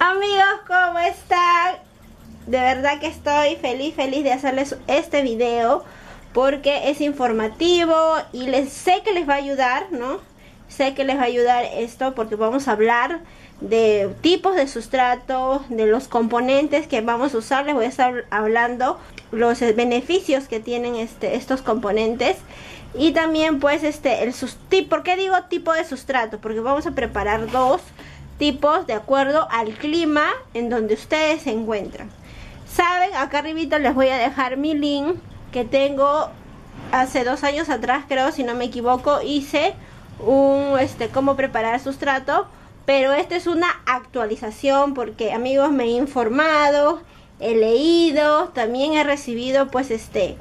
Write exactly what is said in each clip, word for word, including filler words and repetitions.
Amigos, ¿cómo están? De verdad que estoy feliz, feliz de hacerles este video porque es informativo y les sé que les va a ayudar, ¿no? Sé que les va a ayudar esto porque vamos a hablar de tipos de sustrato, de los componentes que vamos a usar. Les voy a estar hablando los beneficios que tienen este, estos componentes. Y también pues este, el sustrato. ¿Por qué digo tipo de sustrato? Porque vamos a preparar dos tipos de acuerdo al clima en donde ustedes se encuentran. Saben, acá arribita les voy a dejar mi link que tengo hace dos años atrás, creo, si no me equivoco, hice un este cómo preparar sustrato, pero esta es una actualización porque, amigos, me he informado, he leído, también he recibido pues este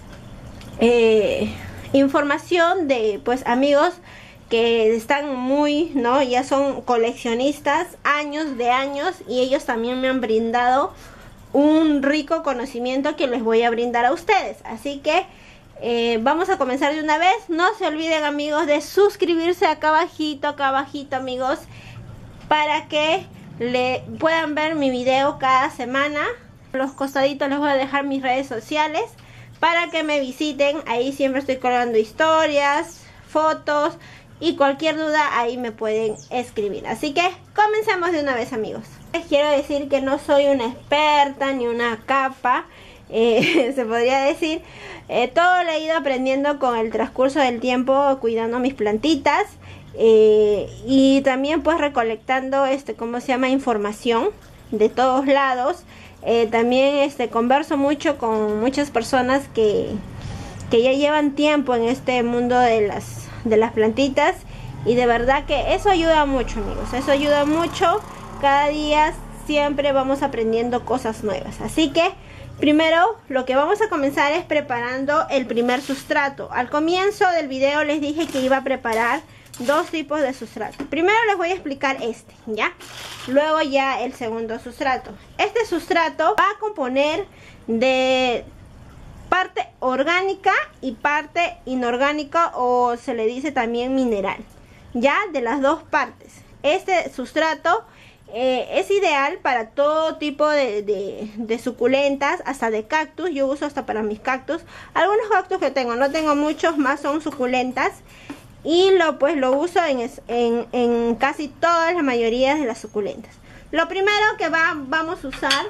eh, información de pues amigos que están muy, ¿no? Ya son coleccionistas, años de años, y ellos también me han brindado un rico conocimiento que les voy a brindar a ustedes. Así que eh, vamos a comenzar de una vez. No se olviden, amigos, de suscribirse acá abajito, acá abajito, amigos, para que le puedan ver mi video cada semana. A los costaditos les voy a dejar mis redes sociales para que me visiten. Ahí siempre estoy colgando historias, fotos, y cualquier duda ahí me pueden escribir. Así que comencemos de una vez, amigos. Les quiero decir que no soy una experta ni una capa, eh, se podría decir. Eh, todo lo he ido aprendiendo con el transcurso del tiempo, cuidando mis plantitas, eh, y también pues recolectando este, ¿cómo se llama? Información de todos lados. Eh, también este, converso mucho con muchas personas que, que ya llevan tiempo en este mundo de las de las plantitas, y de verdad que eso ayuda mucho, amigos, eso ayuda mucho. Cada día siempre vamos aprendiendo cosas nuevas. Así que primero lo que vamos a comenzar es preparando el primer sustrato. Al comienzo del video les dije que iba a preparar dos tipos de sustrato. Primero les voy a explicar este, ¿ya? Luego ya el segundo sustrato. Este sustrato va a componer de parte orgánica y parte inorgánica, o se le dice también mineral, ya, de las dos partes. Este sustrato eh, es ideal para todo tipo de, de, de suculentas, hasta de cactus. Yo uso hasta para mis cactus. Algunos cactus que tengo, no tengo muchos, más son suculentas, y lo pues lo uso en, en, en casi todas la mayoría de las suculentas. Lo primero que va, vamos a usar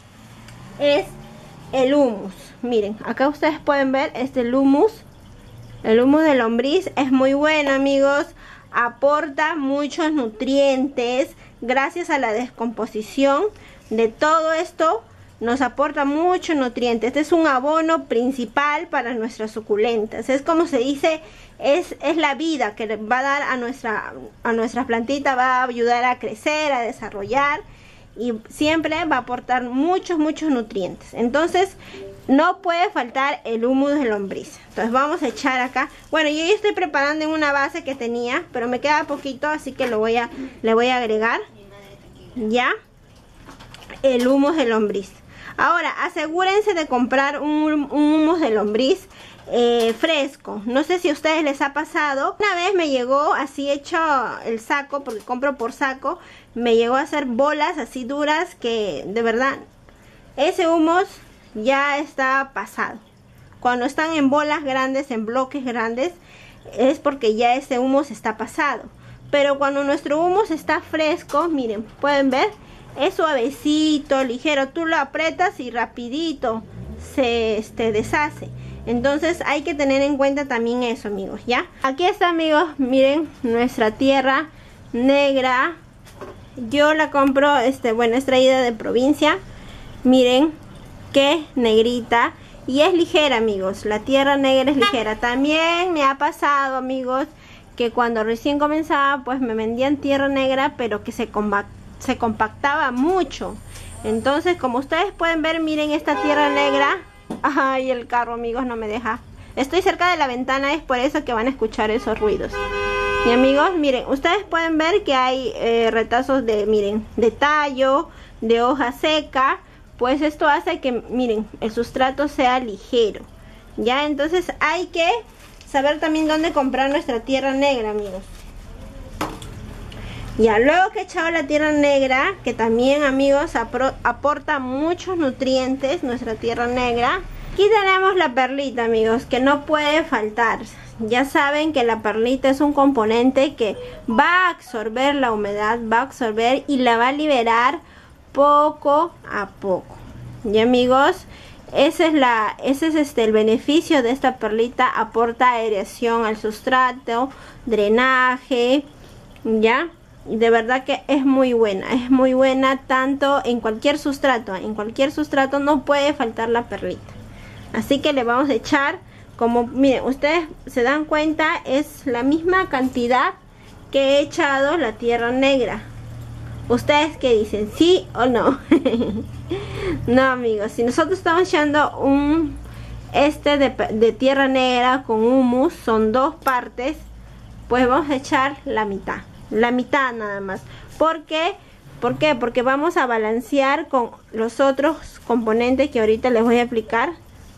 es el humus. Miren, acá ustedes pueden ver este el humus. El humus de lombriz es muy bueno, amigos. Aporta muchos nutrientes. Gracias a la descomposición de todo esto, nos aporta muchos nutrientes. Este es un abono principal para nuestras suculentas. Es como se dice, es, es la vida que le va a dar a nuestra, a nuestra plantita. Va a ayudar a crecer, a desarrollar, y siempre va a aportar muchos, muchos nutrientes. Entonces no puede faltar el humus de lombriz. Entonces vamos a echar acá. Bueno, yo ya estoy preparando en una base que tenía, pero me queda poquito, así que lo voy a, le voy a agregar ya el humus de lombriz. Ahora asegúrense de comprar un, un humus de lombriz eh, fresco. No sé si a ustedes les ha pasado. Una vez me llegó así hecho el saco, porque compro por saco. Me llegó a hacer bolas así duras que de verdad ese humus ya está pasado. Cuando están en bolas grandes, en bloques grandes, es porque ya ese humus está pasado. Pero cuando nuestro humus está fresco, miren, pueden ver, es suavecito, ligero. Tú lo aprietas y rapidito se este, deshace. Entonces hay que tener en cuenta también eso, amigos, ¿ya? Aquí está, amigos, miren, nuestra tierra negra. Yo la compro, este, bueno, es traída de provincia. Miren qué negrita, y es ligera, amigos. La tierra negra es ligera. También me ha pasado, amigos, que cuando recién comenzaba pues me vendían tierra negra, pero que se, se compactaba mucho. Entonces, como ustedes pueden ver, miren esta tierra negra. Ay, el carro, amigos, no me deja. Estoy cerca de la ventana, es por eso que van a escuchar esos ruidos. Y amigos, miren, ustedes pueden ver que hay eh, retazos de, miren, de tallo, de hoja seca. Pues esto hace que, miren, el sustrato sea ligero, ya. Entonces hay que saber también dónde comprar nuestra tierra negra, amigos. Ya luego que he echado la tierra negra, que también, amigos, aporta muchos nutrientes, nuestra tierra negra. Aquí tenemos la perlita, amigos, que no puede faltar. Ya saben que la perlita es un componente que va a absorber la humedad, va a absorber y la va a liberar poco a poco. Y amigos, ese es, la, ese es este, el beneficio de esta perlita. Aporta aireación al sustrato, drenaje, ¿ya? De verdad que es muy buena, es muy buena tanto en cualquier sustrato. En cualquier sustrato no puede faltar la perlita. Así que le vamos a echar, como miren, ustedes se dan cuenta, es la misma cantidad que he echado la tierra negra. ¿Ustedes qué dicen? ¿Sí o no? No, amigos, si nosotros estamos echando un este de, de tierra negra con humus, son dos partes, pues vamos a echar la mitad. La mitad nada más. ¿Por qué? ¿Por qué? Porque vamos a balancear con los otros componentes que ahorita les voy a aplicar.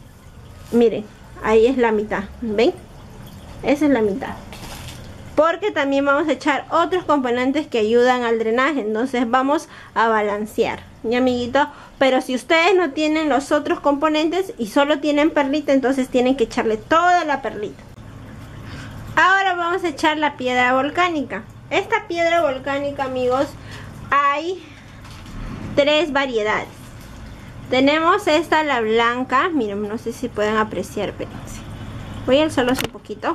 Miren, ahí es la mitad. ¿Ven? Esa es la mitad. Porque también vamos a echar otros componentes que ayudan al drenaje. Entonces vamos a balancear, ¿ya, amiguito? Pero si ustedes no tienen los otros componentes y solo tienen perlita, entonces tienen que echarle toda la perlita. Ahora vamos a echar la piedra volcánica. Esta piedra volcánica, amigos, hay tres variedades. Tenemos esta, la blanca. Miren, no sé si pueden apreciar, pero sí. Voy a alzarlos un poquito.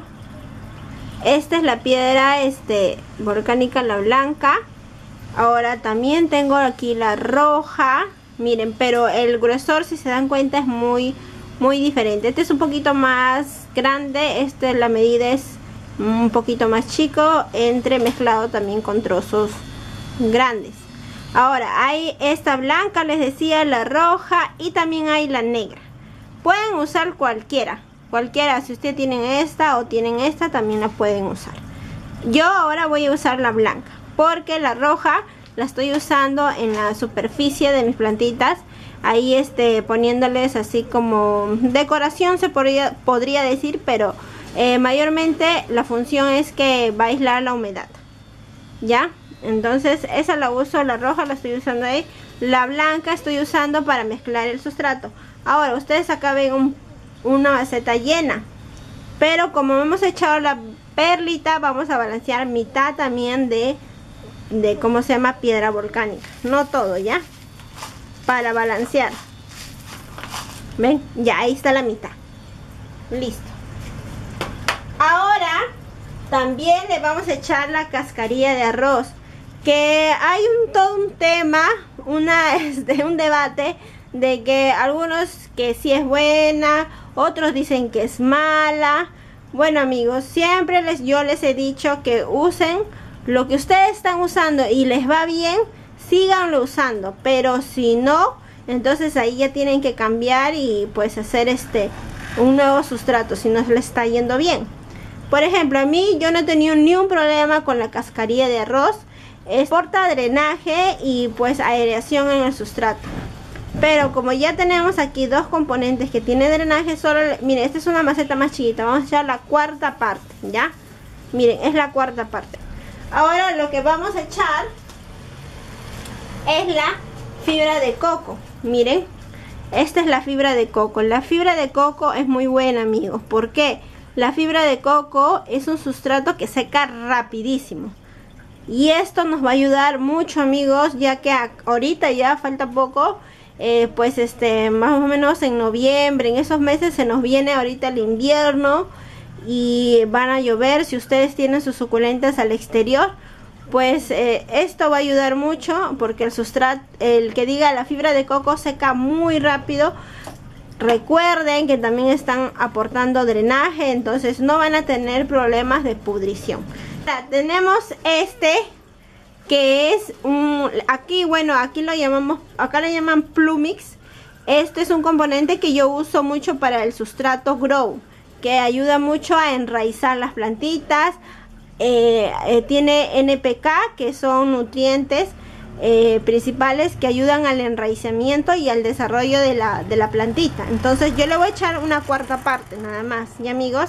Esta es la piedra este, volcánica, la blanca. Ahora también tengo aquí la roja. Miren, pero el gruesor, si se dan cuenta, es muy, muy diferente. Este es un poquito más grande. Este, la medida es un poquito más chico, entre mezclado también con trozos grandes. Ahora hay esta blanca, les decía, la roja, y también hay la negra. Pueden usar cualquiera, cualquiera. Si ustedes tienen esta o tienen esta, también la pueden usar. Yo ahora voy a usar la blanca, porque la roja la estoy usando en la superficie de mis plantitas. Ahí este, poniéndoles así como decoración, se podría, podría decir, pero Eh, mayormente la función es que va a aislar la humedad, ¿ya? Entonces esa la uso, la roja la estoy usando ahí. La blanca estoy usando para mezclar el sustrato. Ahora ustedes acá ven un, una maceta llena, pero como hemos echado la perlita, vamos a balancear mitad también de, de ¿cómo se llama? Piedra volcánica. No todo, ¿ya? Para balancear. ¿Ven? Ya, ahí está la mitad. Listo. Ahora también le vamos a echar la cascarilla de arroz, que hay un todo un tema, una, este, un debate de que algunos que sí es buena, otros dicen que es mala. Bueno, amigos, siempre les yo les he dicho que usen lo que ustedes están usando y les va bien, síganlo usando, pero si no, entonces ahí ya tienen que cambiar y pues hacer este un nuevo sustrato si no les está yendo bien. Por ejemplo, a mí yo no he tenido ni un problema con la cascarilla de arroz. Aporta drenaje y pues aireación en el sustrato. Pero como ya tenemos aquí dos componentes que tienen drenaje, solo, miren, esta es una maceta más chiquita. Vamos a echar la cuarta parte, ¿ya? Miren, es la cuarta parte. Ahora lo que vamos a echar es la fibra de coco. Miren, esta es la fibra de coco. La fibra de coco es muy buena, amigos. ¿Por qué? La fibra de coco es un sustrato que seca rapidísimo. Y esto nos va a ayudar mucho, amigos, ya que ahorita ya falta poco. Eh, pues este, más o menos en noviembre, en esos meses se nos viene ahorita el invierno. Y van a llover. Si ustedes tienen sus suculentas al exterior, pues eh, esto va a ayudar mucho. Porque el sustrato, el que diga la fibra de coco seca muy rápido. Recuerden que también están aportando drenaje, entonces no van a tener problemas de pudrición. Ahora, tenemos este que es un, aquí bueno, aquí lo llamamos, acá le llaman Plumix. Este es un componente que yo uso mucho para el sustrato Grow, que ayuda mucho a enraizar las plantitas. eh, eh, tiene N P K, que son nutrientes Eh, principales que ayudan al enraizamiento y al desarrollo de la, de la plantita. Entonces yo le voy a echar una cuarta parte nada más, y amigos,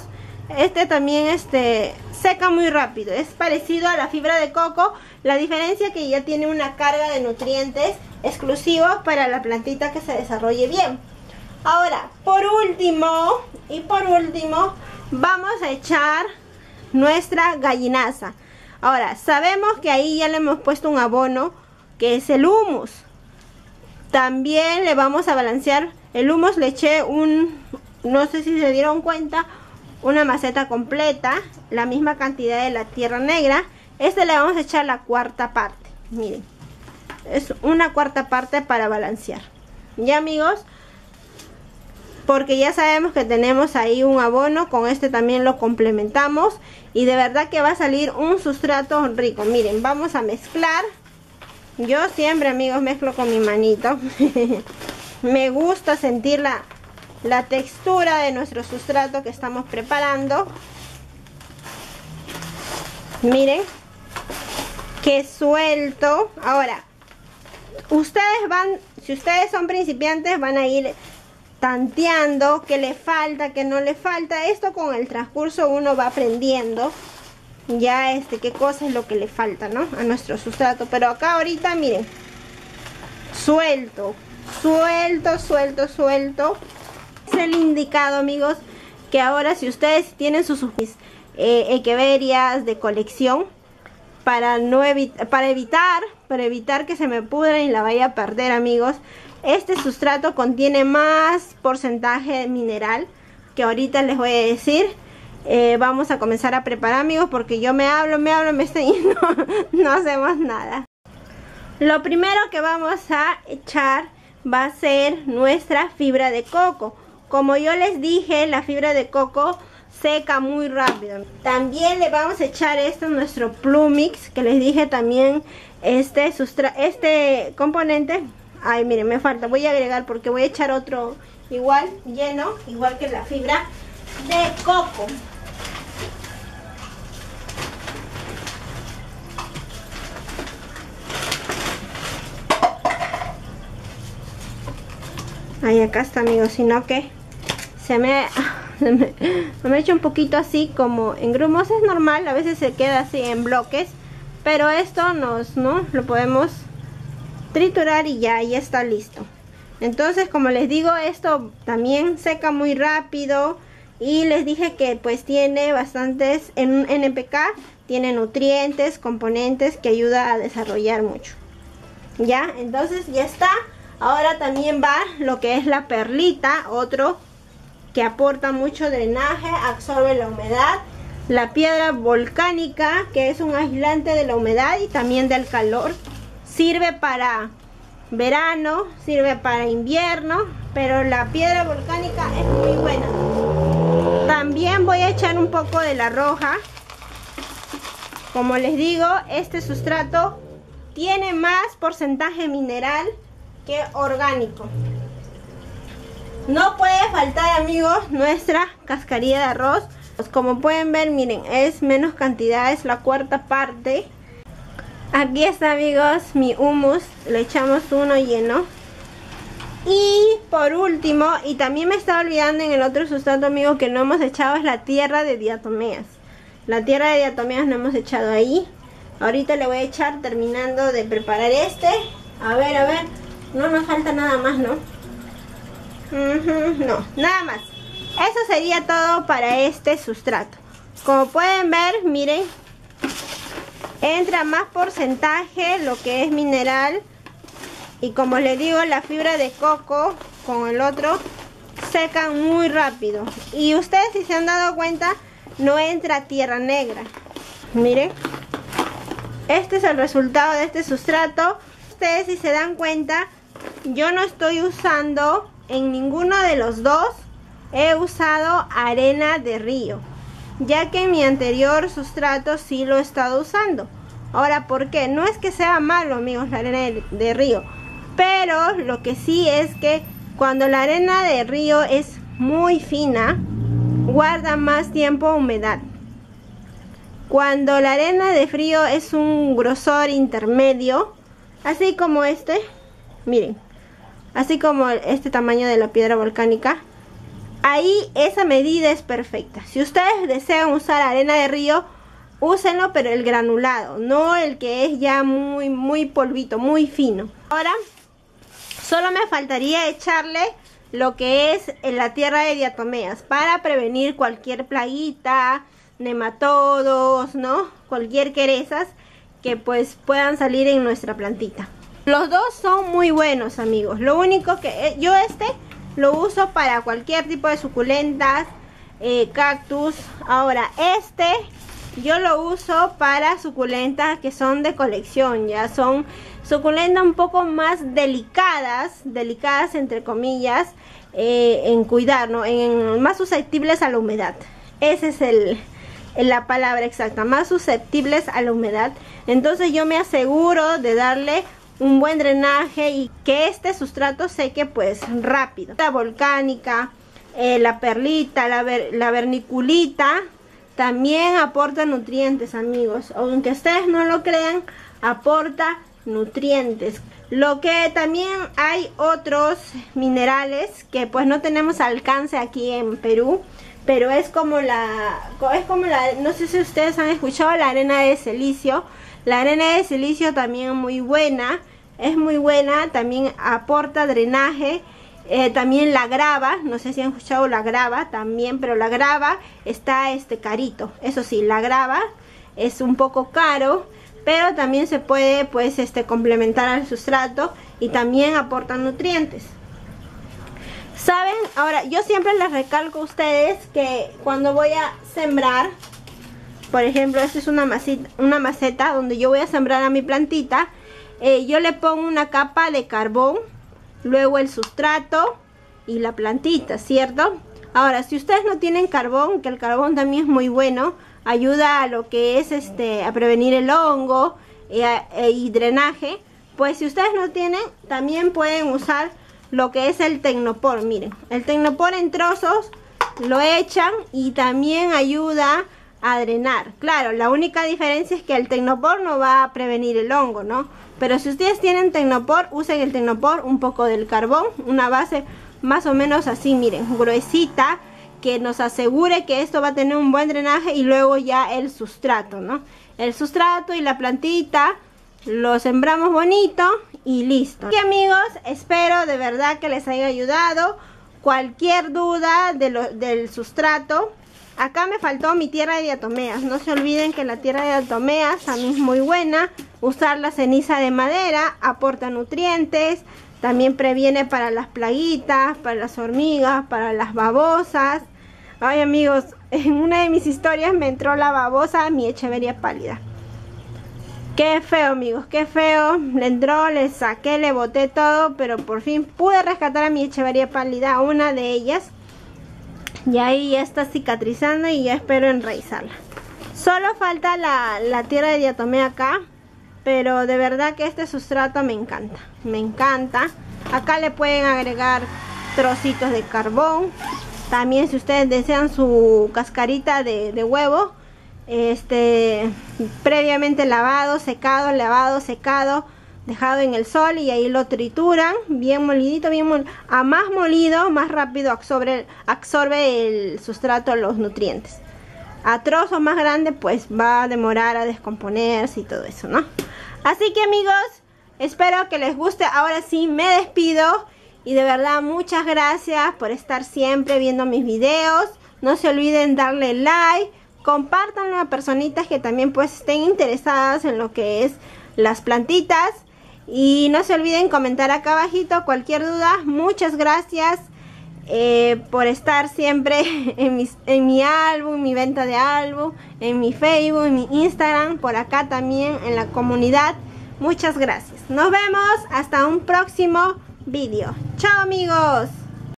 Este también este seca muy rápido, es parecido a la fibra de coco. La diferencia es que ya tiene una carga de nutrientes exclusivos para la plantita que se desarrolle bien. Ahora, por último, y por último, vamos a echar nuestra gallinaza. Ahora, sabemos que ahí ya le hemos puesto un abono, que es el humus. También le vamos a balancear el humus, le eché un, no sé si se dieron cuenta, una maceta completa, la misma cantidad de la tierra negra. Este le vamos a echar la cuarta parte, miren, es una cuarta parte para balancear. Ya amigos, porque ya sabemos que tenemos ahí un abono, con este también lo complementamos y de verdad que va a salir un sustrato rico. Miren, vamos a mezclar. Yo siempre amigos mezclo con mi manito. Me gusta sentir la, la textura de nuestro sustrato que estamos preparando. Miren qué suelto. Ahora, ustedes van, si ustedes son principiantes, van a ir tanteando qué le falta, qué no le falta. Esto con el transcurso uno va aprendiendo ya este qué cosa es lo que le falta, ¿no?, a nuestro sustrato. Pero acá ahorita miren, suelto, suelto, suelto, suelto. Es el indicado amigos, que ahora si ustedes tienen sus eh, echeverias de colección, para no evitar, para evitar, para evitar que se me pudran y la vaya a perder amigos, este sustrato contiene más porcentaje de mineral, que ahorita les voy a decir. Eh, vamos a comenzar a preparar amigos, porque yo me hablo, me hablo, me estoy y no, no hacemos nada. Lo primero que vamos a echar va a ser nuestra fibra de coco. Como yo les dije, la fibra de coco seca muy rápido. También le vamos a echar esto, nuestro plumix, que les dije también, este, sustra este componente. Ay, miren, me falta, voy a agregar porque voy a echar otro igual, lleno, igual que la fibra de coco. Ahí acá está amigos, sino que se me, se me, se me echa un poquito así como en grumos. Es normal, a veces se queda así en bloques, pero esto nos, ¿no?, lo podemos triturar y ya, ya está listo. Entonces, como les digo, esto también seca muy rápido. Y les dije que pues tiene bastantes, en un N P K, tiene nutrientes, componentes que ayuda a desarrollar mucho. Ya, entonces ya está. Ahora también va lo que es la perlita, otro que aporta mucho drenaje, absorbe la humedad. La piedra volcánica, que es un aislante de la humedad y también del calor. Sirve para verano, sirve para invierno, pero la piedra volcánica es muy buena. También voy a echar un poco de la roja. Como les digo, este sustrato tiene más porcentaje mineral que orgánico. No puede faltar amigos nuestra cascarilla de arroz. Pues como pueden ver, miren, es menos cantidad, es la cuarta parte. Aquí está amigos mi humus, le echamos uno lleno. Y por último, y también me estaba olvidando en el otro sustrato amigo que no hemos echado, es la tierra de diatomeas. La tierra de diatomeas no hemos echado ahí. Ahorita le voy a echar terminando de preparar este. A ver, a ver, no nos falta nada más, ¿no? Uh-huh, no, nada más. Eso sería todo para este sustrato. Como pueden ver, miren, entra más porcentaje lo que es mineral. Y como les digo, la fibra de coco con el otro secan muy rápido. Y ustedes, si se han dado cuenta, no entra tierra negra. Miren, este es el resultado de este sustrato. Ustedes, si se dan cuenta, yo no estoy usando en ninguno de los dos. He usado arena de río, ya que en mi anterior sustrato sí lo he estado usando. Ahora, ¿por qué? No es que sea malo amigos la arena de, de río, pero lo que sí es que cuando la arena de río es muy fina, guarda más tiempo humedad. Cuando la arena de frío es un grosor intermedio, así como este, miren, así como este tamaño de la piedra volcánica, Ahí esa medida es perfecta. Si ustedes desean usar arena de río, úsenlo, pero el granulado, no el que es ya muy, muy polvito, muy fino. Ahora, solo me faltaría echarle lo que es la tierra de diatomeas para prevenir cualquier plaguita, nematodos, ¿no? Cualquier querezas que pues puedan salir en nuestra plantita. Los dos son muy buenos, amigos. Lo único que yo este lo uso para cualquier tipo de suculentas, eh, cactus. Ahora este yo lo uso para suculentas que son de colección, ya son suculentas un poco más delicadas, delicadas entre comillas, eh, en cuidar, ¿no? En, más susceptibles a la humedad. Esa es el, la palabra exacta, más susceptibles a la humedad. Entonces yo me aseguro de darle un buen drenaje y que este sustrato seque pues rápido. La volcánica, eh, la perlita, la, ver, la verniculita también aporta nutrientes, amigos. Aunque ustedes no lo crean, aporta nutrientes. Lo que también hay otros minerales que pues no tenemos alcance aquí en Perú, pero es como la, es como la, no sé si ustedes han escuchado la arena de silicio. La arena de silicio también es muy buena, es muy buena, también aporta drenaje. Eh, también la grava, no sé si han escuchado la grava también, pero la grava está este carito. Eso sí, la grava es un poco caro, pero también se puede pues este complementar al sustrato y también aporta nutrientes. ¿Saben? Ahora, yo siempre les recalco a ustedes que cuando voy a sembrar, por ejemplo, esta es una maceta, una maceta donde yo voy a sembrar a mi plantita, eh, yo le pongo una capa de carbón, luego el sustrato y la plantita, ¿cierto? Ahora, si ustedes no tienen carbón, que el carbón también es muy bueno, ayuda a lo que es este a prevenir el hongo y, a, e, y drenaje, pues si ustedes no tienen, también pueden usar lo que es el Tecnopor. Miren, el Tecnopor en trozos lo echan y también ayuda a drenar. Claro, la única diferencia es que el Tecnopor no va a prevenir el hongo, ¿no? Pero si ustedes tienen Tecnopor, usen el Tecnopor, un poco del carbón, una base más o menos así, miren, gruesita, que nos asegure que esto va a tener un buen drenaje, y luego ya el sustrato, ¿no? El sustrato y la plantita lo sembramos bonito y listo. Y amigos, espero de verdad que les haya ayudado. Cualquier duda de lo, del sustrato, acá me faltó mi tierra de diatomeas. No se olviden que la tierra de diatomeas también es muy buena. Usar la ceniza de madera aporta nutrientes. También previene para las plaguitas, para las hormigas, para las babosas. Ay, amigos, en una de mis historias me entró la babosa a mi echeveria pálida. Qué feo, amigos, qué feo. Le entró, le saqué, le boté todo, pero por fin pude rescatar a mi echeveria pálida, una de ellas. Y ahí ya está cicatrizando y ya espero enraizarla. Solo falta la, la tierra de diatomea acá, pero de verdad que este sustrato me encanta. Me encanta. Acá le pueden agregar trocitos de carbón. También si ustedes desean su cascarita de, de huevo, este previamente lavado, secado, lavado, secado, dejado en el sol, y ahí lo trituran bien molidito, bien mol a más molido, más rápido absorbe, absorbe el sustrato los nutrientes. A trozos más grandes pues va a demorar a descomponerse y todo eso, ¿no? Así que amigos, espero que les guste. Ahora sí me despido y de verdad muchas gracias por estar siempre viendo mis videos. No se olviden darle like, compártanlo a personitas que también pues estén interesadas en lo que es las plantitas. Y no se olviden comentar acá abajito cualquier duda. Muchas gracias eh, por estar siempre en, mis, en mi álbum, en mi venta de álbum, en mi Facebook, en mi Instagram, por acá también en la comunidad. Muchas gracias. Nos vemos hasta un próximo video. Chao amigos.